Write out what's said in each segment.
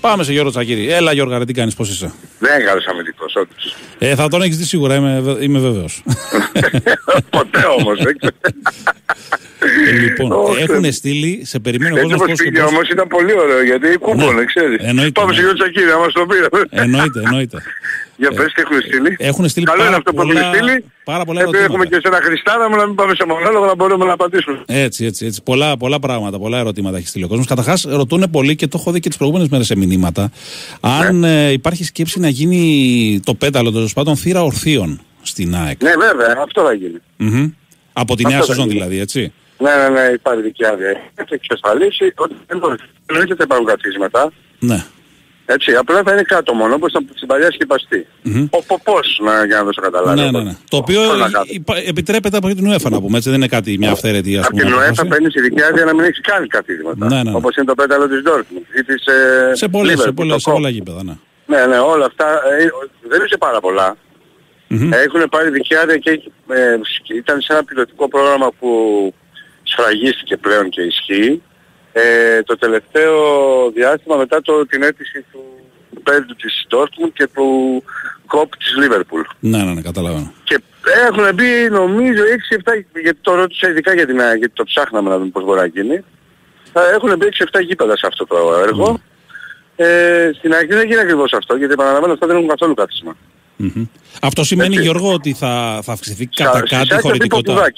Πάμε σε Γιώργο Τσακίρη. Έλα Γιώργα, ρε, τι κάνεις, πώς είσαι? Δεν είναι καλός αμυντικός, όντως. Θα τον έχεις δει σίγουρα, είμαι βέβαιος. Ποτέ όμως, Λοιπόν, έχουν στείλει, σε περιμένω εγώ. Έτσι όπως πήγε όμως ήταν πολύ ωραίο, γιατί κούμπονε, ξέρεις. Πάμε σε Γιώργο Τσακίρη, να μας το πει. Εννοείται. Για πες τι έχουν στείλει. Έχουν στείλει καλό είναι αυτό που έχουν στείλει. Πάρα πολλά ερωτήματα. Έχουμε και σε ένα Χριστάρα μου να μην πάμε σε μονόλογο να μπορούμε να απαντήσουμε. Έτσι. Πολλά πράγματα, πολλά ερωτήματα έχει στείλει ο κόσμος. Καταρχάς ρωτούν πολύ και το έχω δει και τις προηγούμενες μέρες σε μηνύματα. Αν υπάρχει σκέψη να γίνει το πέταλο των πάντων θύρα ορθίων στην ΑΕΚ. Ναι, βέβαια, αυτό θα γίνει. Από τη νέα σεζόν δηλαδή, έτσι. Ναι, υπάρχει δική άδεια. Έχει εξασφαλίσει ότι δεν θα υπάρχουν καθίσματα. Ναι. Έτσι, απλά θα είναι κάτω μόνο, όπως ήταν στην παλιά σκεπαστή. Πώς, για να δώσω καταλάβει. Ναι. Το οποίο επιτρέπεται από την UEFA να πούμε, έτσι, δεν είναι κάτι μια αυθαίρετη ας πούμε. Από την UEFA παίρνεις ειδική άδεια να μην έχεις καν καθίσματα. Ναι. Όπως είναι το πέταλο της Dortmund ή της σε πολλά γήπεδα, ναι. Ναι, όλα αυτά δεν είναι πάρα πολλά. Έχουν πάρει ειδική άδεια και ήταν σε ένα πιλωτικό πρόγραμμα που σφραγίστηκε πλέον και ισχύει. Το τελευταίο διάστημα μετά την αίτηση του παίκτου της Dortmund και του κόπ της Liverpool. Ναι, καταλαβαίνω. Και έχουν μπει νομίζω 6-7, γιατί το ρώτησα ειδικά γιατί το ψάχναμε να δούμε πώς μπορεί να γίνει. Έχουν μπει 6-7 γήπεδα σε αυτό το έργο. Στην αρχή δεν γίνει ακριβώς αυτό, γιατί επαναλαμβάνω αυτά δεν έχουν καθόλου κάθισμα. Αυτό σημαίνει, Γιώργο, ότι θα αυξηθεί κατά κάτι χωρητικότητα?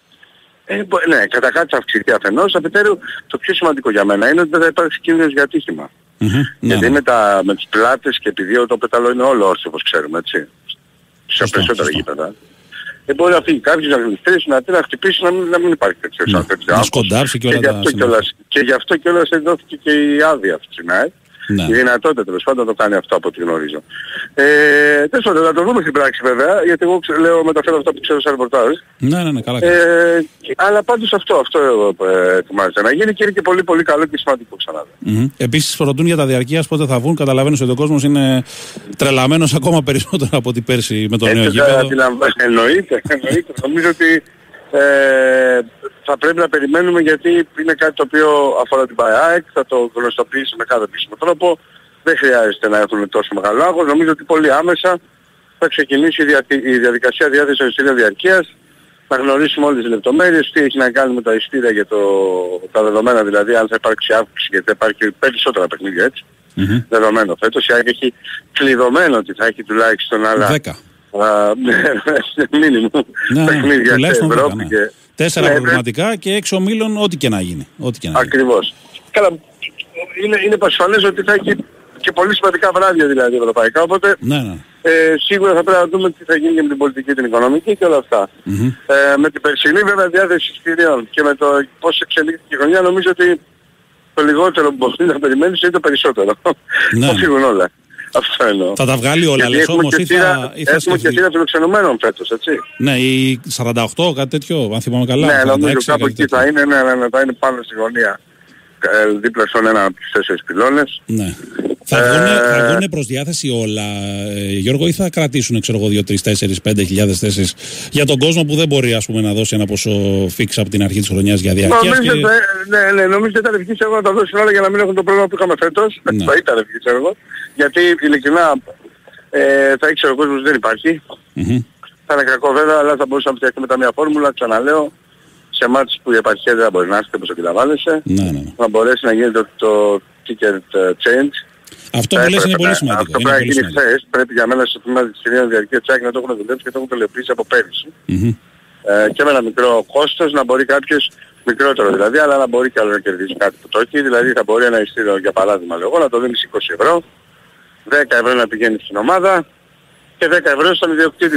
Ναι, κατά κάτι θα αυξηθεί αφενός. Αφετέρου, το πιο σημαντικό για μένα είναι ότι δεν θα υπάρξει κίνδυνος για ατύχημα. Γιατί με τις πλάτες και επειδή το πεταλό είναι όλο όρθιο όπως ξέρουμε, έτσι. Σε περισσότερα γήπεδα. Δεν μπορεί να φύγει κάποιος να γλιστρήσει, να χτυπήσει, να μην υπάρχει τέτοιος. Να σκοντάψει και όλα τα συνέχεια. Και γι' αυτό κιόλας δόθηκε και η άδεια αυτή στην ΑΕΚ. Η δυνατότητα τέλος πάντων να το κάνει αυτό από ό,τι γνωρίζω. Τέλος πάντων, να το δούμε στην πράξη βέβαια, γιατί εγώ μεταφέρω αυτό που ξέρω σαν ρεπορτάζ. Ναι, καλά. Αλλά πάντως αυτό ετοιμάζεται να γίνει και είναι και πολύ πολύ καλό και σημαντικό ξανά. Επίσης ρωτούν για τα διαρκείας πότε θα βγουν. Καταλαβαίνεις ότι ο κόσμος είναι τρελαμένος ακόμα περισσότερο από ό,τι πέρσι με το νέο γήπεδο. Εννοείται. Νομίζω ότι θα πρέπει να περιμένουμε γιατί είναι κάτι το οποίο αφορά την ΠΑΕΑΕΚ, θα το γνωστοποιήσει με κάθε επίσημο τρόπο. Δεν χρειάζεται να έχουν τόσο μεγάλο άγχος. Νομίζω ότι πολύ άμεσα θα ξεκινήσει η διαδικασία διάθεσης εισιτήριων διαρκείας. Θα γνωρίσουμε όλες τις λεπτομέρειες, τι έχει να κάνει με τα εισιτήρια για τα δεδομένα, δηλαδή αν θα υπάρξει αύξηση, γιατί θα υπάρχει περισσότερα παιχνίδια έτσι. Δεδομένο φέτος. Η ΑΕΚ έχει κλειδωμένο ότι θα έχει τουλάχιστον άλλα 10. Μήνυμου παιχνίδια στην Ευρώπη. 4 προβληματικά και 6 ομίλων, ό,τι και να γίνει. Ακριβώς. Καλά, είναι πασφαλές ότι θα έχει και πολύ σημαντικά βράδια δηλαδή ευρωπαϊκά, οπότε σίγουρα θα πρέπει να δούμε τι θα γίνει και με την πολιτική, την οικονομική και όλα αυτά. Με την περσινή βέβαια διάθεση εισιτηρίων και με το πώς εξελίχθηκε η χρονιά νομίζω ότι το λιγότερο που μπορεί να περιμένεις είναι το περισσότερο. Θα φύγουν όλα. Αυτό εννοώ. Θα τα βγάλει όλα, λες όμως ή θα έχουμε και θύρα φιλοξενουμένων φέτος, έτσι. Ναι, η 48, κάτι τέτοιο, αν θυμάμαι καλά. Ναι, νομίζω κάπου εκεί θα είναι, θα είναι πάνω στη γωνία. Δίπλα στον ένα από τους 4 πυλώνες. Ναι. Θα βγουν προς διάθεση όλα, Γιώργο, ή θα κρατήσουν, ξέρω εγώ, 2, 3, 4, 5.000 θέσεις για τον κόσμο που δεν μπορεί, ας πούμε, να δώσει ένα ποσό φίξ από την αρχή της χρονιάς για διαρκείας? Νομίζω ότι ήταν ευχής έργο να τα δώσουν όλα για να μην έχουν το πρόβλημα που είχαμε φέτος. Θα ήταν ευχής έργο. Γιατί ειλικρινά θα ήξερε ο κόσμος ότι δεν υπάρχει. Θα είναι κακό βέβαια, αλλά θα μπορούσαμε να φτιάξουμε μετά μια φόρμουλα, ξαναλέω, σε μάτς που η επαρχία δεν θα μπορεί να έρθει όπως αντιλαμβάνεσαι, να μπορέσει να γίνει το ticket change. Αυτό που λες είναι πολύ σημαντικό. Αυτό πρέπει να γίνει χθες. Πρέπει για μένα στο τμήμα της κυρίας διαρκείας τσάκη να το έχουν δουλέψει και το έχουν τελειοποιήσει από πέρυσι. Και με ένα μικρό κόστος να μπορεί κάποιος, μικρότερο δηλαδή, αλλά να μπορεί κι άλλο να κερδίσει κάτι που το έχει. Δηλαδή θα μπορεί ένα ειστήριο, για παράδειγμα λέω, να το δίνεις 20 ευρώ, 10 ευρώ να πηγαίνει στην ομάδα και 10 ευρώ στον ιδιοκτήτη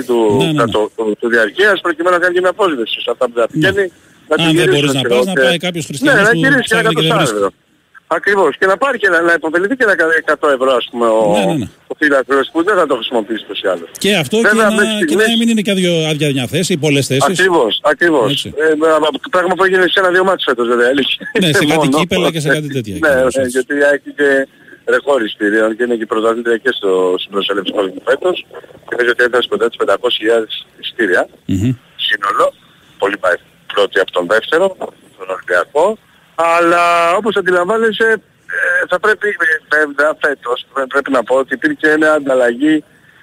του διαρκείας προκειμένου να κάνει και μια απόσβεση σε αυτά που θα πηγαίνει. Αν δεν μπορείς να πας, να πάει κάποιος χριστιανός που ψάχνει και δεν βρίσκει. Ακριβώς. Και να πάρει και να υποφεληθεί και ένα 100 ευρώ ας πούμε ο φίλαθλος που δεν θα το χρησιμοποιήσει τόσο ή άλλως. Και αυτό και να μην είναι και άδεια μια θέση, πολλές θέσεις. Ακριβώς. Πράγμα που έγινε σε 1-2 μάτς φέτος βέβαια. Ναι, σε κάτι κύπελλα και σε κάτι τέτοια. Ναι, γιατί έχει και ρεκόρ εισιτηρίων και είναι και πρωταθλήτρια και στην προσέλευση του φέτος. Και νομίζω ότι έφτασε κοντά τις 500.000 εισιτήρια σύνολο. Πολύ πάει πρώτη από τον δεύτερο, τον Ολυμπιακό. Αλλά όπως αντιλαμβάνεσαι θα πρέπει, βέβαια φέτος, πρέπει να πω ότι υπήρχε μια ανταλλαγή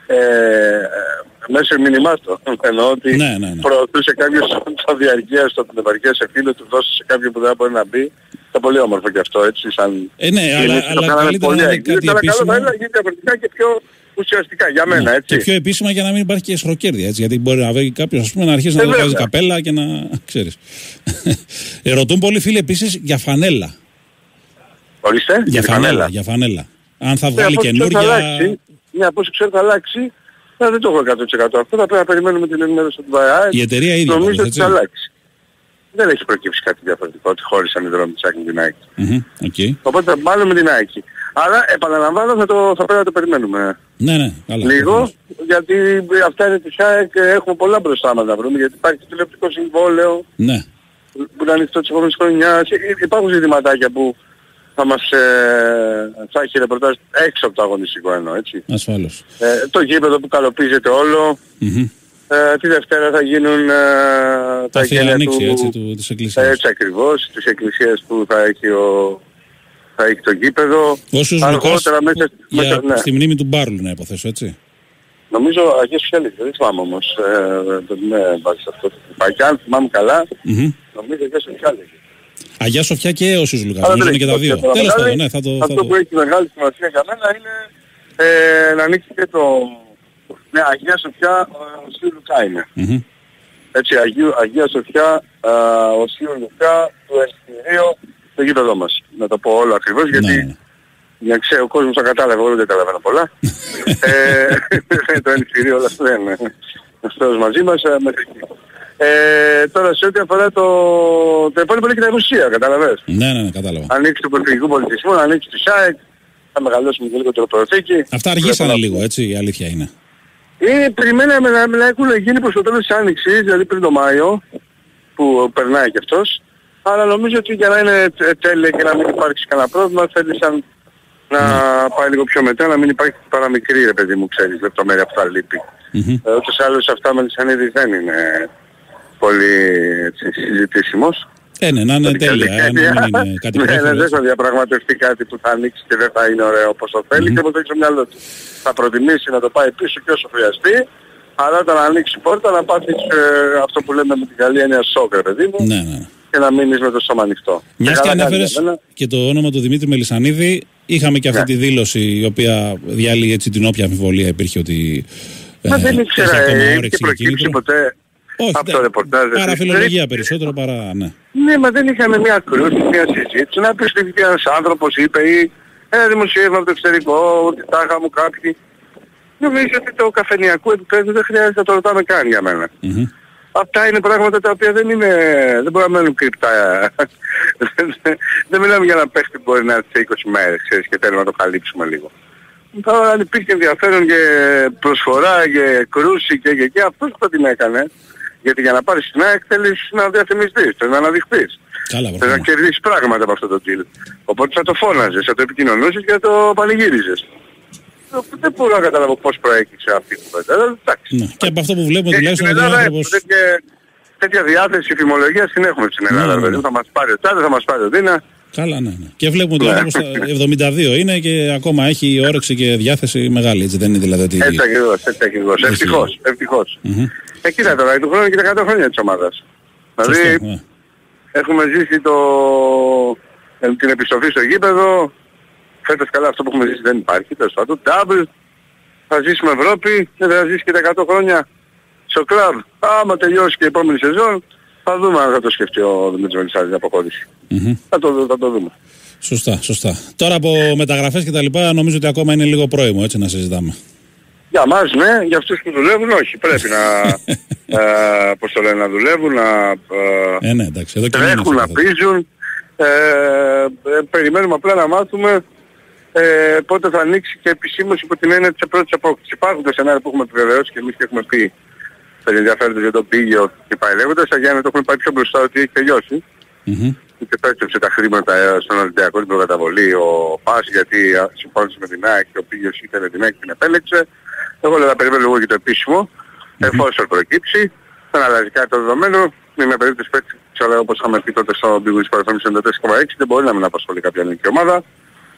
μέσω μηνυμάτων. Εννοώ ότι προωθούσε κάποιος το διαρκεία στο πνευματικές σε φίλο του, δώσει σε κάποιον που δεν μπορεί να μπει. Ήταν πολύ όμορφο και αυτό, έτσι, σαν... ναι, αλλά καλύτερα να είναι κάτι επίσημο. Αλλά γίνει διαφορετικά και πιο ουσιαστικά για μένα, έτσι. Και πιο επίσημα για να μην υπάρχει και εσχροκέρδεια, έτσι. Γιατί μπορεί να βρει κάποιος, ας πούμε, να αρχίσει να βγάζει καπέλα και να... ξέρεις. Ρωτούν πολλοί φίλοι επίσης για φανέλα. Ορίστε, για φανέλα. Αν θα βγάλει καινούργια... Ναι, από όσο ξέρω θα αλλάξει. Δεν το έχω 100% αυτό. Θα πρέπει να περιμένουμε την ενημέρωση του ΒΑΕΑΕΚ. Η εταιρεία ίδια νομίζω ότι θα αλλάξει. Δεν έχει προκύψει κάτι διαφορετικό, ότι χώρισαν οι δρόμοι της ΑΕΚ με την ΑΕΚ. Okay. Οπότε μάλλον με την ΑΕΚ. Άρα επαναλαμβάνω θα πρέπει να το περιμένουμε. Ναι, καλά. Λίγο, γιατί αυτά είναι της ΑΕΚ, έχουμε πολλά μπροστά μας να βρούμε, γιατί υπάρχει τηλεοπτικό συμβόλαιο. Ναι. Που είναι ανοιχτό της επόμενης χρονιάς. Υπάρχουν ζητηματάκια που θα μας θα έχει ρεπορτάζ έξω από το αγωνιστικό εννοώ, έτσι. Ασφαλώς. Το γήπεδο που καλοπίζεται όλο. Τη Δευτέρα θα γίνουν τα θεία ανοίξη, έτσι, της Εκκλησίας. Έτσι ακριβώς, της Εκκλησίας που θα έχει το γήπεδο. Όσους Λουκάς στη μνήμη του Μπάρλου να υποθέσω, έτσι. Νομίζω Αγία Σοφιά λέγεται, δεν θυμάμαι όμως. Ναι, βάζεις αυτό. Και αν θυμάμαι καλά, νομίζω Αγία Σοφιά λέγεται. Αγία Σοφιά και όσους Λουκάς, νομίζω είναι και τα δύο. Τέλος πάντων, ναι, αυτό που έχει μεγάλη σημασία για μένα είναι να ανοίξει και το... Ναι, Αγία Σοφιά, ο Σίου Λουκά είναι. Έτσι, Αγία Σοφιά, ο Σίου Λουκά, το εστιατόριο, το γήπεδό μας. Να το πω όλο ακριβώς, γιατί για να ξέρει ο κόσμος θα κατάλαβε, εγώ δεν καταλαβαίνω πολλά. Το εστιατόριο όλα αυτά δεν είναι αυτός μαζί μας μέχρι εκεί. Τώρα σε ό,τι αφορά το υπόλοιπο είναι και τα δημοσία, καταλαβες. Ναι, κατάλαβα. Ανοίξει του προσφυγικού πολιτισμού, ανοίξει τη ΣΑΕΚ, θα μεγαλώσουμε και λίγο το προθήκη. Αυτά αργήσανε λίγο, έτσι, η αλήθεια είναι. Περιμέναμε να έχουν γίνει προς το τέλος της Άνοιξης, δηλαδή πριν το Μάιο, που περνάει και αυτός. Αλλά νομίζω ότι για να είναι τέλεια και να μην υπάρξει κανένα πρόβλημα, θέλησαν να πάει λίγο πιο μετά, να μην υπάρχει παραμικρή, ρε παιδί μου, ξέρεις, λεπτομέρεια που θα λείπει. Ούτως ή άλλως αυτά με Λυσανίδη δεν είναι πολύ συζητήσιμος. Ναι, να είναι τέλεια, να μην είναι κάτι πρόχειρο. Δεν θα διαπραγματευτεί κάτι που θα ανοίξει και δεν θα είναι ωραίο όπως το θέλει και όπως το έχει στο μυαλό του. Θα προτιμήσει να το πάει πίσω και όσο χρειαστεί, αλλά όταν ανοίξει η πόρτα να πάθεις αυτό που λέμε με την καλή έννοια σοκ, ρε παιδί μου, και να μείνεις με το σώμα ανοιχτό. Μιας και ανέφερες και το όνομα του Δημήτρη Μελισσανίδη, είχαμε και αυτή τη δήλωση η οποία διάλυε έτσι την όποια αμφιβολία υπήρχε ότι δεν ήξερα, είχε προκύψει ποτέ. Όχι, από το ρεπορτάζ. Παραφιλολογία περισσότερο παρά, Ναι, μα δεν είχαμε μια κρούση, μια συζήτηση. Να πεις ότι ένας άνθρωπος είπε ή ένα δημοσίευμα από το εξωτερικό, ότι τάχα μου κάποιοι. Νομίζω ότι το καφενειακό επίπεδο δεν χρειάζεται να το ρωτάμε καν για μένα. Αυτά είναι πράγματα τα οποία δεν μπορεί να μένουν κρυπτά. Δεν μιλάμε για ένα παίχτη που μπορεί να έρθει σε 20 μέρες, ξέρεις, και θέλουμε να το καλύψουμε λίγο. Τώρα αν υπήρχε ενδιαφέρον και προσφορά και κρούση και αυτός που την έκανε. Γιατί για να πάρεις την ΑΕΚ θέλεις να διαφημιστείς, θέλεις να αναδειχθείς. Θέλεις να κερδίσεις πράγματα από αυτό το deal. Οπότε θα το φώναζες, θα το επικοινωνούσες και θα το πανηγύριζες. Δεν μπορώ να καταλάβω πώς προέκυψε αυτή η κουβέντα. Και από αυτό που βλέπουμε τουλάχιστον ότι ο άνθρωπος... Τέτοια διάθεση φημολογίας την έχουμε στην Ελλάδα. Θα μας πάρει ο Τσάδε, θα μας πάρει ο Δίνα. Καλά, ναι. Και βλέπουμε ότι ο άνθρωπος 72 είναι και ακόμα έχει όρεξη και διάθεση μεγάλη. Έτσι δεν είναι δηλαδή ότι... Έτσι ακριβώς. Ευτυχώς. Κοίτα τώρα, του χρόνου και τα 100 χρόνια της ομάδας. Δηλαδή έχουμε ζήσει την επιστροφή στο γήπεδο. Φέτος καλά αυτό που έχουμε ζήσει δεν υπάρχει. Τέλος πάντων, double. Θα ζήσουμε Ευρώπη και θα ζήσει και τα 100 χρόνια στο κλαμπ. Άμα τελειώσει και η επόμενη σεζόν, θα δούμε αν θα το σκεφτεί ο Δημήτρης Μελισσανίδης την αποχώρηση. Θα το δούμε. Σωστά. Τώρα από μεταγραφές και τα λοιπά νομίζω ότι ακόμα είναι λίγο πρόημο, έτσι να συζητάμε. Για μας ναι, για αυτούς που δουλεύουν όχι. Πρέπει να δουλεύουν, ναι, εντάξει, εδώ τρέχουν, να πίζουν. Περιμένουμε απλά να μάθουμε πότε θα ανοίξει και επισήμως υπό την έννοια της πρώτης απόκτησης. Υπάρχουν τα σενάρια που έχουμε επιβεβαιώσει και εμείς και έχουμε πει τα ενδιαφέροντες για το Πίγιο και πάει λέγοντας. Θα Γιάννη το έχουμε πάει πιο μπροστά ότι έχει τελειώσει. Και πέστρεψε τα χρήματα στον Ολυμπιακό την προκαταβολή ο Πας γιατί συμφώνησε με την ΑΕΚ και ο Πίγιος ήθελε την ΑΕΚ και την επέλεξε. Εγώ λέω να περιμένω λίγο και το επίσημο, εφόσον προκύψει, δεν αλλάζει κάτι το δεδομένο, με μια περίπτωση παίκτης, αλλά όπως είχαμε πει τότε στο Big Wings Παραθόμι 94,6, δεν μπορεί να μην απασχολεί κάποια ελληνική ομάδα.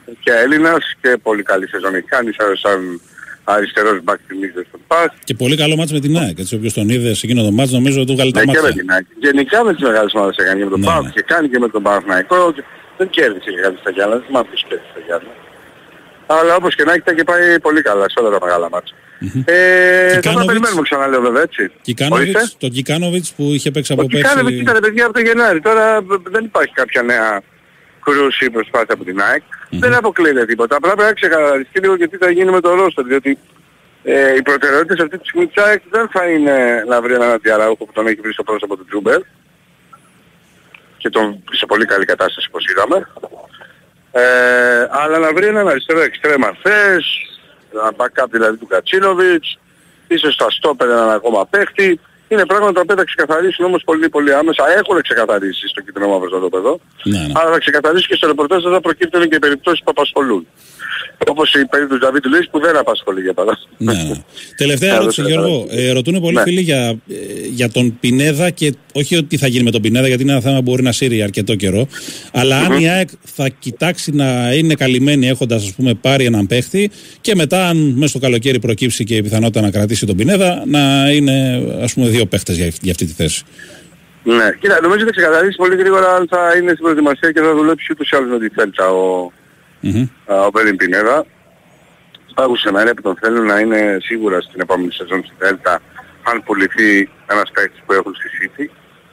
και Έλληνας και πολύ καλή σεζόν έχει κάνει σαν αριστερός μπακ θυμίζεται στον ΠΑΣ. Και πολύ καλό μάτς με την ΑΕΚ, έτσι, όποιος τον είδε σε εκείνο το μάτς νομίζω ότι του βγάλει τα μάτια. μάτια. Και με την ΑΕΚ. Γενικά με τις μεγάλες ομάδες έκανε και με τον ΠΑΣ και κάνει και με τον Παναθηναϊκό. Δεν κέρδισε και κάτι στα Γιάννα, δεν θυμάμαι ποιος κέρδισε στα Γιάννα. Αλλά όπως και να έχει και πάει πολύ καλά σε όλα τα μεγάλα μάτσα. Θα περιμένουμε ξαναλέω βέβαια έτσι. Το Κικάνοβιτς που είχε παίξει από πέρσι. Το Κικάνοβιτς ήταν παιδιά από το Γενάρη. Τώρα δεν υπάρχει κάποια νέα κρούση προσπάθεια από την ΑΕΚ. Δεν αποκλείεται τίποτα. Απλά πρέπει να ξεκαθαριστεί λίγο και τι θα γίνει με το ρόστερ. Διότι οι προτεραιότητες αυτή τη στιγμή της ΑΕΚ δεν θα είναι να βρει έναν αντιαραούχο που τον έχει βρει στο πρόσωπο του Τζούμπερ. Και τον σε πολύ καλή κατάσταση όπως είδαμε. Αλλά να βρει έναν αριστερό εξτρέμα θες, ένα backup δηλαδή του Κατσίνοβιτς, ίσως στα στόπερ έναν ακόμα παίχτη. Είναι πράγματα που θα ξεκαθαρίσουν όμως πολύ πολύ άμεσα. Έχουν ξεκαθαρίσει στο κίτρινο μαύρο στρατόπεδο. Αλλά θα ξεκαθαρίσουν και στο ρεπορτάζ θα προκύπτουν και οι περιπτώσεις που απασχολούν. Όπως η περίπτωση του Νταβίτ Λουίς που δεν απασχολεί για παράδειγμα. Ναι. Τελευταία ερώτηση Γιώργο. Ρωτούν πολλοί φίλοι για τον Πινέδα και όχι ότι θα γίνει με τον Πινέδα γιατί είναι ένα θέμα που μπορεί να σύρει αρκετό καιρό. Αλλά αν η ΑΕΚ θα κοιτάξει να είναι καλυμμένη έχοντας ας πούμε πάρει έναν παίχτη και μετά αν μέσα στο καλοκαίρι προκύψει και η πιθανότητα να κρατήσει τον Πινέδα να είναι ας πούμε δύο παίχτες για αυτή τη θέση. Ναι, κοίτα, νομίζω ότι θα ξεκαθαρίσει πολύ γρήγορα αν θα είναι στην προετοιμασία και θα δουλέψει ούτως ή άλλως με τη Φέλτσα ο Μπέριν Πινέδα. Υπάρχουν σενάρια που τον θέλουν να είναι σίγουρα στην επόμενη σεζόν στη Δέλτα αν πουληθεί ένας παίκτης που έχουν στη City.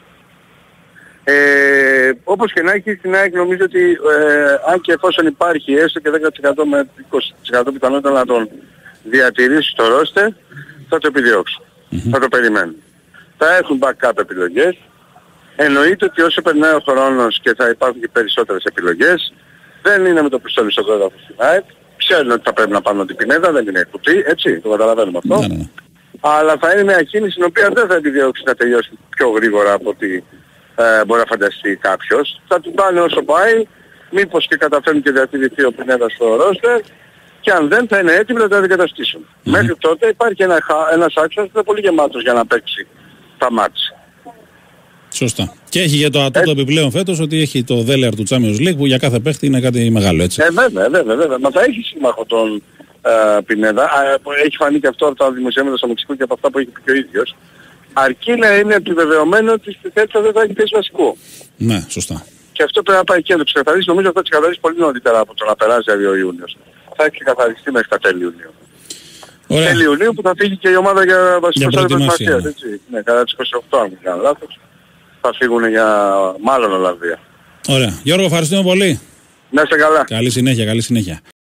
Όπως και να έχει στην ΑΕΚ νομίζω ότι αν και εφόσον υπάρχει έστω και 10% με 20% πιθανότητα να τον διατηρήσει στο ρόστερ θα το επιδιώξουν. Θα το περιμένουν. Θα έχουν backup επιλογές. Εννοείται ότι όσο περνάει ο χρόνος και θα υπάρχουν και περισσότερες επιλογές δεν είναι με το πιστόλι στο κρόταφο στην ΑΕΚ. Ξέρουν ότι θα πρέπει να πάρουν την Πινέδα, δεν είναι κουτί, έτσι, το καταλαβαίνουμε αυτό. Ναι. Αλλά θα είναι μια κίνηση την οποία δεν θα επιδιώξει να τελειώσει πιο γρήγορα από ότι μπορεί να φανταστεί κάποιος. Θα την πάνε όσο πάει, μήπως και καταφέρουν και διατηρηθεί ο Πινέδας στο ρόστερ και αν δεν θα είναι έτοιμοι να τα αντικαταστήσουν. Μέχρι τότε υπάρχει ένας άξονας που είναι πολύ γεμάτος για να παίξει τα μάτς. Σωστά. Και έχει για το ατούτο επιπλέον φέτος ότι έχει το δέλεαρ του Champions League που για κάθε παίχτη είναι κάτι μεγάλο, έτσι. Βέβαια. Μα θα έχει σύμμαχο τον Πινέδα. Έχει φανεί και αυτό από τα δημοσιεύματα στο Μεξικό και από αυτά που έχει πει και ο ίδιος. Αρκεί να είναι επιβεβαιωμένο ότι στη θέση δεν θα έχει θέση βασικού. Ναι, σωστά. Και αυτό πρέπει να πάει και να το ξεκαθαρίσει. Νομίζω ότι θα ξεκαθαρίσει πολύ νωρίτερα από το να περάσει ο Ιούνιος. Θα έχει ξεκαθαριστεί μέχρι τα τέλη Ιουνίου. Τέλη Ιουνίου που θα φύγει και η ομάδα για βασικός προετοιμασίας. Ναι, κατά τις 28 αν δεν κάνω λάθος. Θα φύγουν για μάλλον Ολλανδία. Ωραία. Γιώργο, ευχαριστούμε πολύ. Να είστε καλά. Καλή συνέχεια.